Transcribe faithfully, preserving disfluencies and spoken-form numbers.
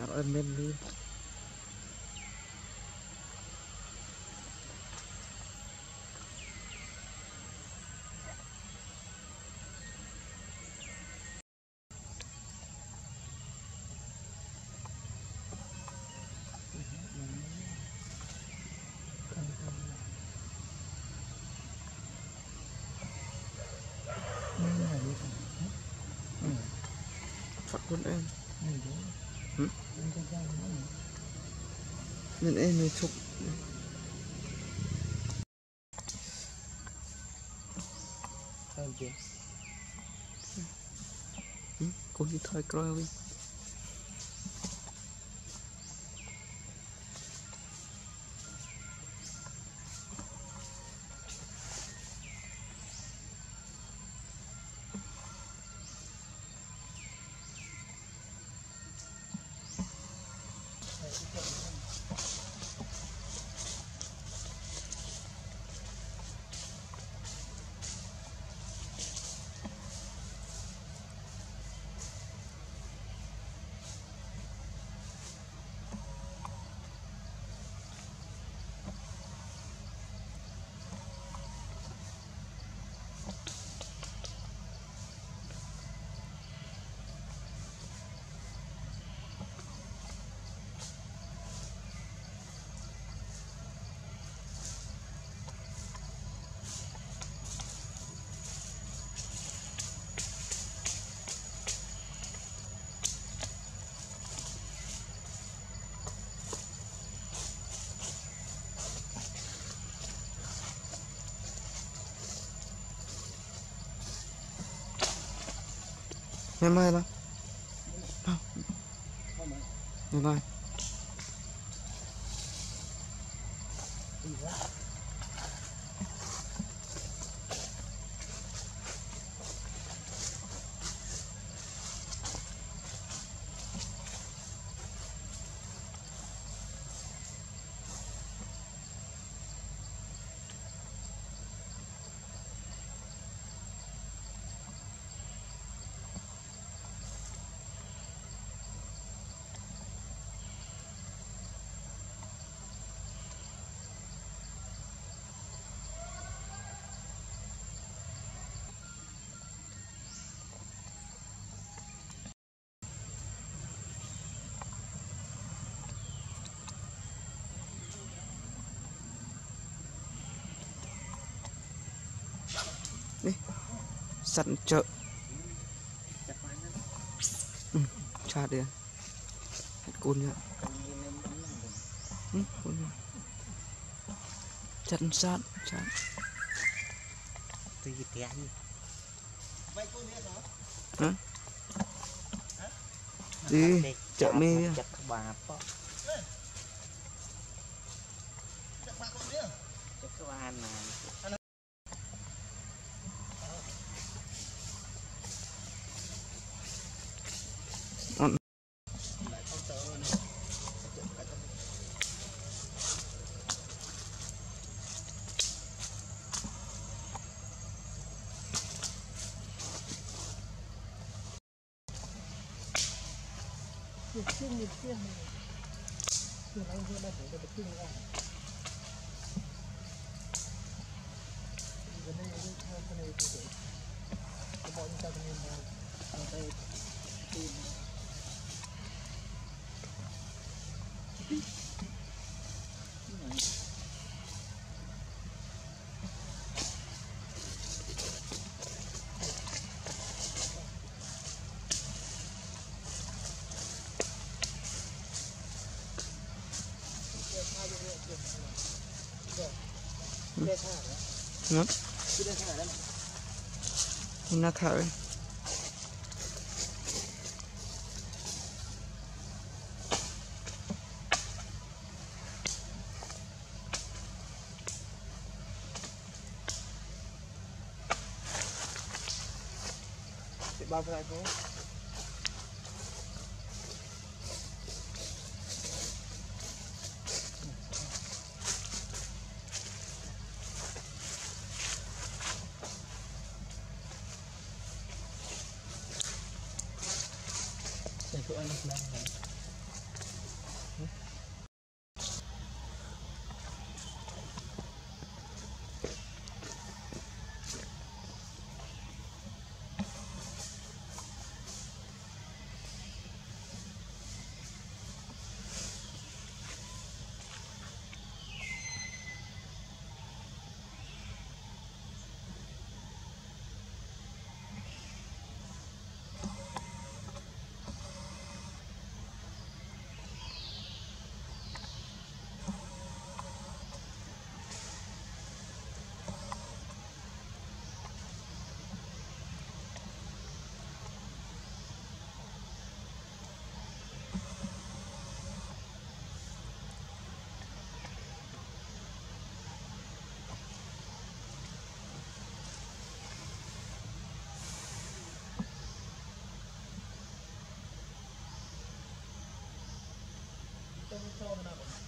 ơn bên đi Phật quân em hử? Nên em mới chụp cô đi thôi coi ngày mai là ngày mai đi sẵn chợ ừ, cha đi côn nhá ừ, côn nhá chân sát chán tùy tiền hả đi chợ mê chặt bà po chặt bà này Được chiên được chiên này, chiên anh vừa đã để được chiên ra. Cái này cái cái này thì cái bọn chúng ta cần làm nào, làm đây chiên. nó nó thở bao nhiêu cô? Để tụi anh làm này. tôi cho nó nào